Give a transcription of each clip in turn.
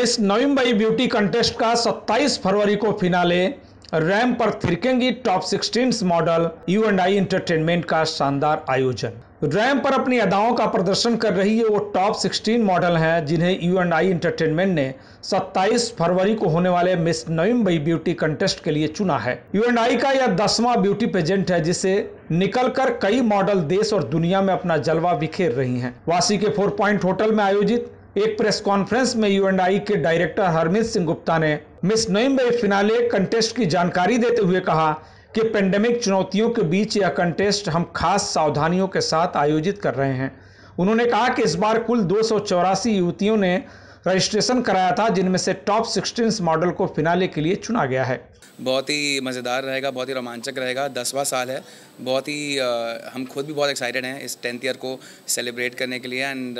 Miss Navi Mumbai beauty contest का 27 फरवरी को finale. Ramp पर थिरकेंगी टॉप 16 मॉडल। U&I एंटरटेनमेंट का शानदार आयोजन। रैंप पर अपनी अदाओं का प्रदर्शन कर रही है वो टॉप 16 मॉडल हैं जिन्हें U&I एंटरटेनमेंट ने 27 फरवरी को होने वाले miss Navi Mumbai beauty contest के लिए चुना है। U&I का यह 10वां ब्यूटी पेजेंट है जिसे निकलकर कई मॉडल देश और दुनिया में अपना जलवा बिखेर रही हैं। वासी के 4 पॉइंट होटल में आयोजित एक प्रेस कॉन्फ्रेंस में U&I के डायरेक्टर हरमीत सिंह गुप्ता ने miss Navi Mumbai finale contest की जानकारी देते हुए कहा कि पेंडेमिक चुनौतियों के बीच यह कंटेस्ट हम खास सावधानियों के साथ आयोजित कर रहे हैं। उन्होंने कहा कि इस बार कुल 284 युवतियों ने रजिस्ट्रेशन कराया था जिनमें से टॉप 16 मॉडल को फिनाले के लिए चुना गया है। बहुत ही मज़ेदार रहेगा, बहुत ही रोमांचक रहेगा। 10वां साल है, बहुत ही हम खुद भी बहुत एक्साइटेड हैं इस 10th ईयर को सेलिब्रेट करने के लिए and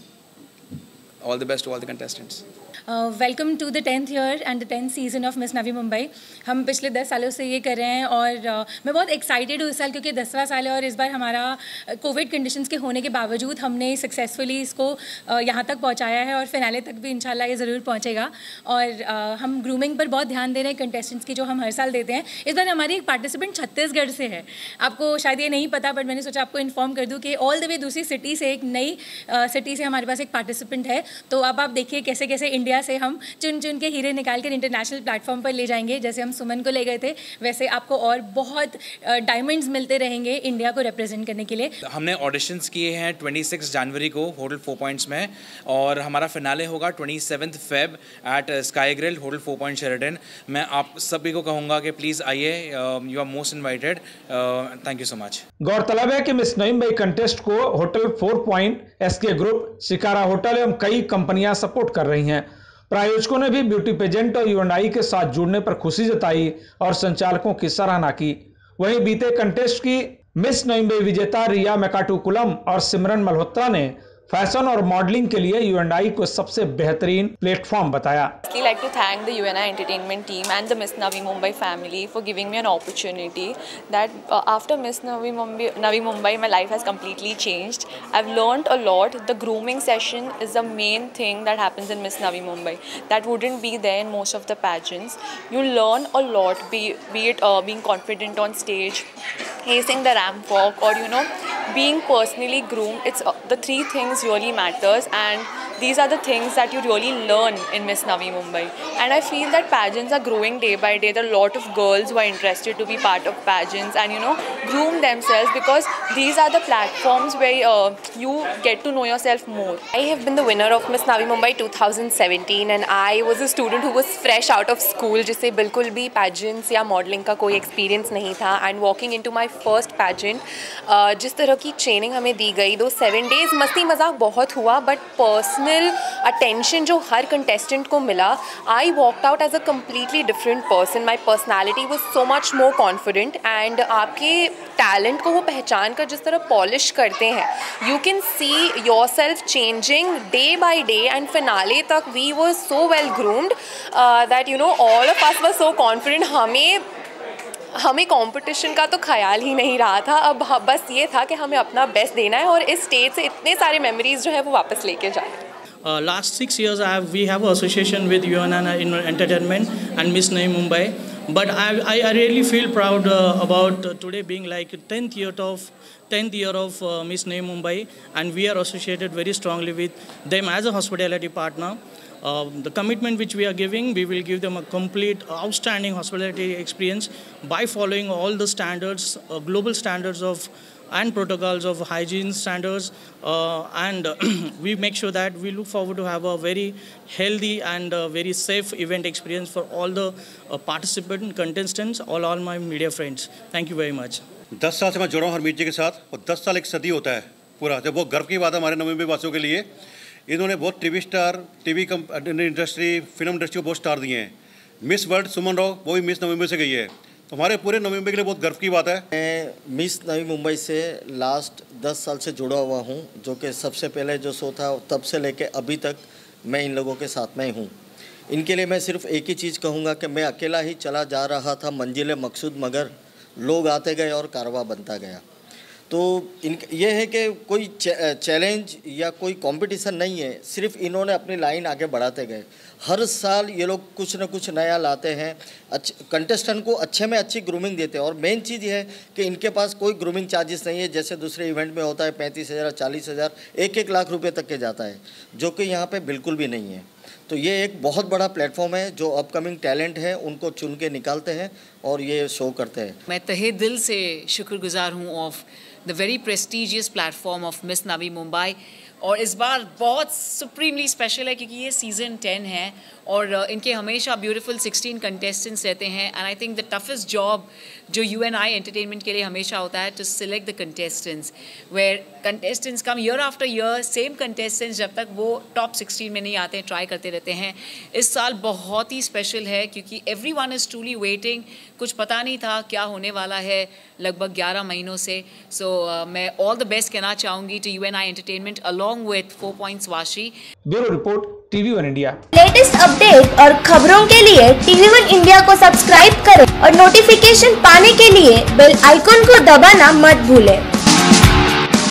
all the best to all the contestants. Welcome to the 10th year and the 10th season of miss Navi Mumbai. हम पिछले 10 सालों से ये कर रहे हैं और मैं बहुत एक्साइटेड हूँ इस साल क्योंकि 10वां साल है और इस बार हमारा कोविड कंडीशंस के होने के बावजूद हमने सक्सेसफुली इसको यहाँ तक पहुँचाया है और फिनाले तक भी इंशाल्लाह ये ज़रूर पहुँचेगा। और हम ग्रूमिंग पर बहुत ध्यान दे रहे हैं कंटेस्टेंट्स की, जो हम हर साल देते हैं। इस बार हमारी एक पार्टिसिपेंट छत्तीसगढ़ से है। आपको शायद ये नहीं पता, बट मैंने सोचा आपको इन्फॉर्म कर दूँ कि ऑल द वे दूसरी सिटी से, एक नई सिटी से हमारे पास एक पार्टिसिपेंट है। तो अब आप देखिए कैसे कैसे इंडिया से हम चुन चुन के हीरे निकाल कर इंटरनेशनल प्लेटफॉर्म पर ले जाएंगे। जैसे हम सुमन को ले गए थे, वैसे आपको और बहुत डायमंड्स मिलते रहेंगे इंडिया को रिप्रेजेंट करने के लिए। हमने ऑडिशंस किए हैं 26 जनवरी को होटल 4 पॉइंट्स में और हमारा फिनाले होगा 27 Feb at sky grill hotel 4 point Sheraton. मैं आप सभी को कहूँगा कि प्लीज़ आइए, you are most invited. Thank you so much. गौरतलब है कि मिस नवी मुंबई कंटेस्ट को hotel 4 point, SK group, Shikara hotel एवं कई कंपनियां सपोर्ट कर रही हैं। प्रायोजकों ने भी ब्यूटी पेजेंट और U&I के साथ जुड़ने पर खुशी जताई और संचालकों की सराहना की। वहीं बीते कंटेस्ट की मिस नवी मुंबई विजेता रिया मेकाटुकुलम और सिमरन मल्होत्रा ने फैशन और मॉडलिंग के लिए U&I को सबसे बेहतरीन प्लेटफॉर्म बताया। I'd like to thank the U&I entertainment team and the Miss Navi Mumbai family for giving me an opportunity that after Miss Navi Mumbai my life has completely changed. I've learned a lot. The grooming session is the main thing that happens in Miss Navi Mumbai that wouldn't be there in most of the pageants. You learn a lot, be it being confident on stage, acing the ramp walk, or being personally groomed. It's the three things really matters, and these are the things that you really learn in Miss Navi Mumbai. And I feel that pageants are growing day by day. There are a lot of girls who are interested to be part of pageants and groom themselves, because these are the platforms where you get to know yourself more. I have been the winner of Miss Navi Mumbai 2017 and I was a student who was fresh out of school, जिसे बिल्कुल भी pageants या modeling का कोई experience नहीं था। And walking into my first pageant, जिस तरह की training हमें दी गई, दो 7 days मस्ती मजाक बहुत हुआ, but personal attention जो हर contestant को मिला, I walked out as a completely different person. My personality was so much more confident and आपके talent को वो पहचान कर जिस तरह polish करते हैं, you can see yourself changing day by day, and finale तक we were so well groomed that all of us were so confident. हमें कंपटीशन का तो ख्याल ही नहीं रहा था। अब बस ये था कि हमें अपना बेस्ट देना है और इस स्टेज से इतने सारे मेमोरीज जो है वो वापस लेके जाए। Last 6 years we have association with U&I Entertainment and Miss Navi Mumbai, but I really feel proud about today being like 10th year of Miss Navi Mumbai, and we are associated very strongly with them as a hospitality partner. The commitment which we are giving, we will give them a complete outstanding hospitality experience by following all the standards, global standards and protocols of hygiene standards, and we make sure that we look forward to have a very healthy and very safe event experience for all the participant contestants, all my media friends. Thank you very much. 10 साल से मैं जुड़ा हूँ हरमीत जी के साथ, और 10 साल एक सदी होता है पूरा। जब वो गर्व की बात है हमारे नवी मुंबई वासियों के लिए। इन्होंने बहुत TV star, TV industry, film industry को बहुत स्टार दिए हैं। मिस वर्ल्ड सुमन राव वो भी मिस नवी मुंबई से गई है, तो हमारे पूरे नवी मुंबई के लिए बहुत गर्व की बात है। मैं मिस नवी मुंबई से लास्ट 10 साल से जुड़ा हुआ हूँ, जो कि सबसे पहले जो शो था तब से लेके अभी तक मैं इन लोगों के साथ में हूँ। इनके लिए मैं सिर्फ एक ही चीज़ कहूँगा कि मैं अकेला ही चला जा रहा था मंजिल मकसूद, मगर लोग आते गए और कारवा बनता गया। तो ये है कि कोई चैलेंज या कोई कंपटीशन नहीं है, सिर्फ इन्होंने अपनी लाइन आगे बढ़ाते गए। हर साल ये लोग कुछ न कुछ नया लाते हैं, कंटेस्टेंट को अच्छे में अच्छी ग्रूमिंग देते हैं। और मेन चीज़ ये है कि इनके पास कोई ग्रूमिंग चार्जेस नहीं है, जैसे दूसरे इवेंट में होता है 35,000, 40,000, 1-1 लाख रुपए तक के जाता है, जो कि यहाँ पे बिल्कुल भी नहीं है। तो ये एक बहुत बड़ा प्लेटफॉर्म है, जो अपकमिंग टैलेंट है उनको चुन के निकालते हैं और ये शो करते हैं। मैं तहे दिल से शुक्रगुजार हूँ of the very prestigious platform of miss Navi Mumbai. और इस बार बहुत सुप्रीमली स्पेशल है क्योंकि ये सीज़न 10 है और इनके हमेशा ब्यूटीफुल 16 कंटेस्टेंट्स रहते हैं। And I think the toughest job जो UNI एंटरटेनमेंट के लिए हमेशा होता है to select the contestants, where contestants come year after year, same contestants जब तक वो टॉप 16 में नहीं आते हैं, ट्राई करते रहते हैं। इस साल बहुत ही स्पेशल है क्योंकि एवरीवन इज़ ट्रूली वेटिंग। कुछ पता नहीं था क्या होने वाला है लगभग 11 महीनों से। सो मैं ऑल द बेस्ट कहना चाहूँगी to UNI entertainment along with 4 Points Vashi. Bureau report TV1 India. Latest update और खबरों के लिए TV1 इंडिया को सब्सक्राइब करें और नोटिफिकेशन पाने के लिए बेल आइकॉन को दबाना मत भूलें।